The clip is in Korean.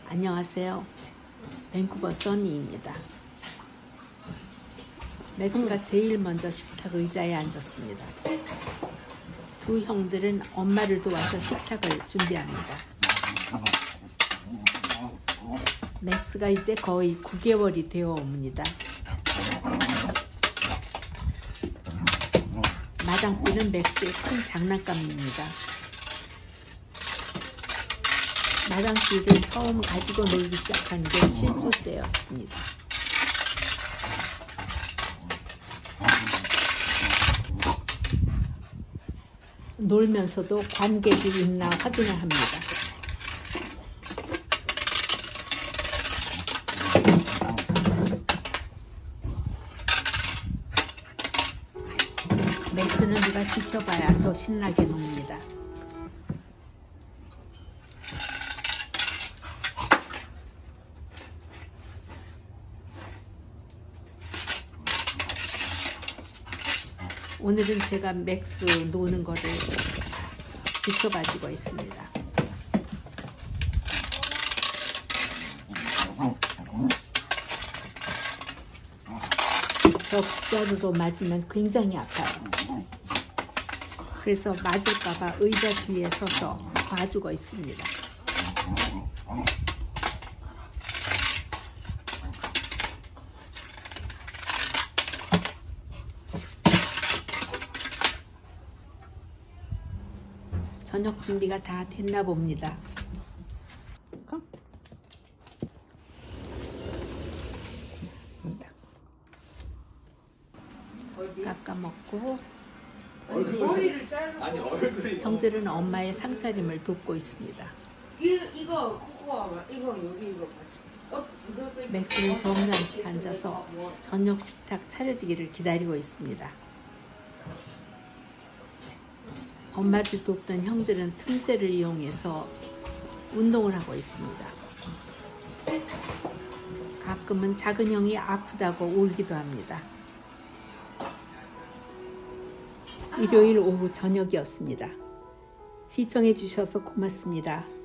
안녕하세요. 밴쿠버 써니입니다. 맥스가 제일 먼저 식탁 의자에 앉았습니다. 두 형들은 엄마를 도와서 식탁을 준비합니다. 맥스가 이제 거의 9개월이 되어 옵니다. 마당띠는 맥스의 큰 장난감입니다. 마당띠를 처음 가지고 놀기 시작한 게 7주 때였습니다. 놀면서도 관객이 있나 확인을 합니다. 맥스는 누가 지켜봐야 더 신나게 놉니다. 오늘은 제가 맥스 노는 거를 지켜봐주고 있습니다. 저 빗자루로 맞으면 굉장히 아파요. 그래서 맞을까봐 의자 뒤에 서서 봐주고 있습니다. 저녁 준비가 다 됐나 봅니다. 깎아 먹고 형들은 엄마의 상차림을 돕고 있습니다. 맥스는 정감게 앉아서 저녁 식탁 차려지기를 기다리고 있습니다. 엄마를 돕던 형들은 틈새를 이용해서 운동을 하고 있습니다. 가끔은 작은 형이 아프다고 울기도 합니다. 일요일 오후 저녁이었습니다. 시청해 주셔서 고맙습니다.